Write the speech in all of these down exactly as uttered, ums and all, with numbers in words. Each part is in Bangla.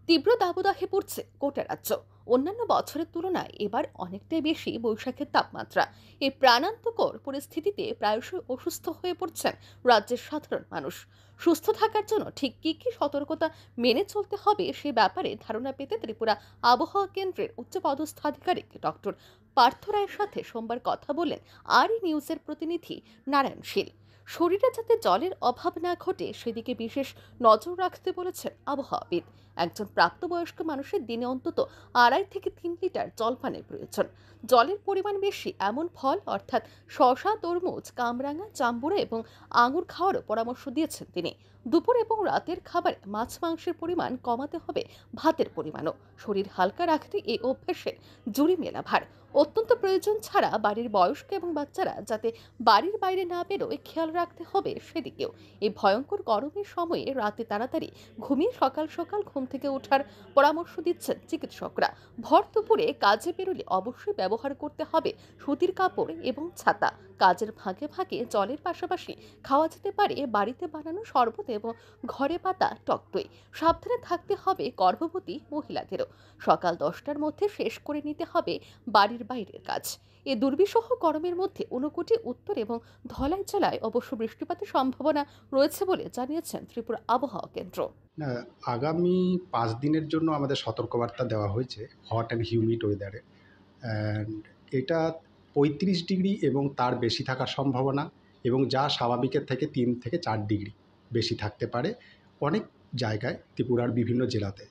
তীব্র দাবদাহে পড়ছে গোটা রাজ্য। অন্যান্য বছরের তুলনায় এবার অনেকটাই বেশি বৈশাখের তাপমাত্রা। এই প্রাণান্তকর পরিস্থিতিতে প্রায়শই অসুস্থ হয়ে পড়ছেন রাজ্যের সাধারণ মানুষ। সুস্থ থাকার জন্য ঠিক কি কি সতর্কতা মেনে চলতে হবে সে ব্যাপারে ধারণা পেতে ত্রিপুরা আবহাওয়া কেন্দ্রের উচ্চপদস্থ আধিকারিক ডক্টর পার্থ রায়ের সাথে সোমবার কথা বলেন আর ই নিউজের প্রতিনিধি নারায়ণ শীল। শরীরে যাতে জলের অভাব না ঘটে সেদিকে বিশেষ নজর রাখতে বলেছেন আবহাওয়াবিদ। একজন প্রাপ্তবয়স্ক মানুষের দিনে অন্তত আড়াই থেকে তিন লিটার জল পানের প্রয়োজন। জলের পরিমাণ বেশি এমন ফল অর্থাৎ শসা, তরমুজ, কামরাঙা, জাম্বুরা এবং আঙুর খাওয়ারও পরামর্শ দিয়েছেন তিনি। দুপুর এবং রাতের খাবারে মাছ মাংসের পরিমাণ কমাতে হবে, ভাতের পরিমাণও। শরীর হালকা রাখতে এই অভ্যাসের জুড়ি মেলা ভার। অত্যন্ত প্রয়োজন ছাড়া বাড়ির বয়স্ক এবং বাচ্চারা যাতে বাড়ির বাইরে না বেরোয় খেয়াল রাখতে হবে সেদিকেও। এই ভয়ঙ্কর গরমের সময়ে রাতে তাড়াতাড়ি ঘুমিয়ে সকাল সকাল ঘুম থেকে ওঠার পরামর্শ দিচ্ছেন চিকিৎসকরা। ভর দুপুরে কাজে বেরোলে অবশ্যই ব্যবহার করতে হবে সুতির কাপড় এবং ছাতা। কাজের ফাঁকে ফাঁকে জলের পাশাপাশি খাওয়া যেতে পারে বাড়িতে বানানো শরবত এবং ঘরে পাতা টক দই। সাবধানে থাকতে হবে গর্ভবতী মহিলাদেরও। সকাল দশটার মধ্যে শেষ করে নিতে হবে বাড়ির বাইরের কাজ। এ দুর্বিষহ গরমের মধ্যে ঊনকোটি, উত্তর এবং ধলাই জেলায় অবশ্য বৃষ্টিপাতের সম্ভাবনা রয়েছে বলে জানিয়েছেন ত্রিপুরা আবহাওয়া কেন্দ্র। না, আগামী পাঁচ দিনের জন্য আমাদের সতর্কবার্তা দেওয়া হয়েছে হট অ্যান্ড হিউমিড ওয়েদারে। অ্যান্ড এটা পঁয়ত্রিশ ডিগ্রি এবং তার বেশি থাকার সম্ভাবনা, এবং যা স্বাভাবিকের থেকে তিন থেকে চার ডিগ্রি বেশি থাকতে পারে অনেক জায়গায় ত্রিপুরার বিভিন্ন জেলাতে।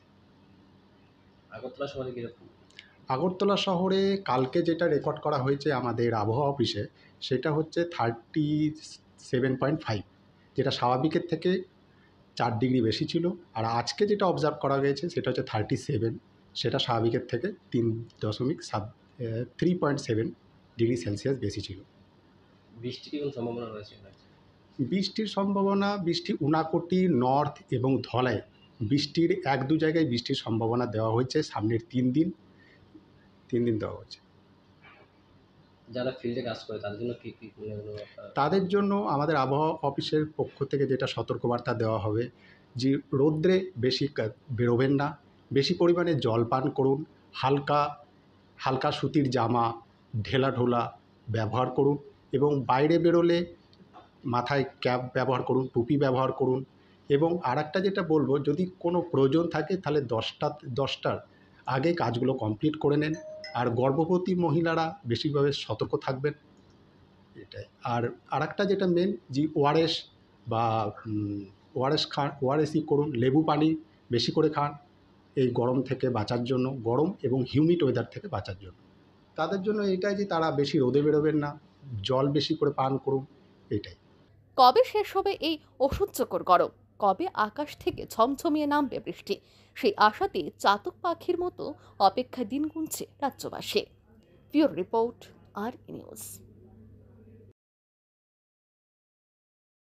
আগরতলা শহরে কিরকম? আগরতলা শহরে কালকে যেটা রেকর্ড করা হয়েছে আমাদের আবহাওয়া অফিসে, সেটা হচ্ছে থার্টি সেভেন পয়েন্ট ফাইভ, যেটা স্বাভাবিকের থেকে চার ডিগ্রি বেশি ছিল। আর আজকে যেটা অবজার্ভ করা গেছে সেটা হচ্ছে থার্টি সেভেন, সেটা স্বাভাবিকের থেকে তিন দশমিক সাত three point seven degree Celsius বেশি ছিল। বৃষ্টির কি কোনো সম্ভাবনা রয়েছে? বৃষ্টির সম্ভাবনা, বৃষ্টি ঊনাকোটি, নর্থ এবং ধলাই বৃষ্টির এক দু জায়গায় বৃষ্টির সম্ভাবনা দেওয়া হয়েছে সামনের তিন দিন তিন দিন দেওয়া হয়েছে। যারা ফিল্ডে কাজ করে তাদের জন্য কি কি তাদের জন্য আমাদের আবহাওয়া অফিসের পক্ষ থেকে যেটা সতর্কবার্তা দেওয়া হবে যে রৌদ্রে বেশি বেরোবেন না, বেশি পরিমাণে জল পান করুন, হালকা হালকা সুতির জামা ঢেলা ঢোলা ব্যবহার করুন, এবং বাইরে বেরোলে মাথায় ক্যাপ ব্যবহার করুন, টুপি ব্যবহার করুন। এবং আর একটা যেটা বলবো, যদি কোনো প্রয়োজন থাকে তাহলে দশটা দশটার আগে কাজগুলো কমপ্লিট করে নেন। আর গর্ভবতী মহিলারা বেশিভাবে সতর্ক থাকবেন, এটাই। আর আরেকটা যেটা মেন, যে ওআরএস বা ওআরএস খান, ওআরএসই করুন, লেবু পানি বেশি করে খান এই গরম থেকে বাঁচার জন্য, গরম এবং হিউমিড ওয়েদার থেকে বাঁচার জন্য। তাদের জন্য এটাই যে তারা বেশি রোদে বেরোবেন না, জল বেশি করে পান করুন, এটাই। কবে শেষ হবে এই অসহ্যকর গরম? কবে আকাশ থেকে ঝমঝমিয়ে নামবে বৃষ্টি? সেই আশাতে চাতক পাখির মতো অপেক্ষায় দিন গুনছে রাজ্যবাসী। ব্যুরো রিপোর্ট, আর ই নিউজ।